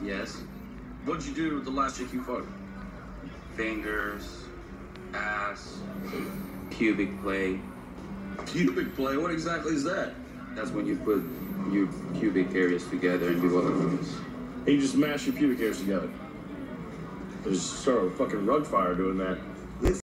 Yes. What'd you do with the last chick you fucked? Fingers, ass, pubic play. Pubic play? What exactly is that? That's when you put your pubic areas together and do other things. And you just mash your pubic hairs together. There's sort of a fucking rug fire doing that.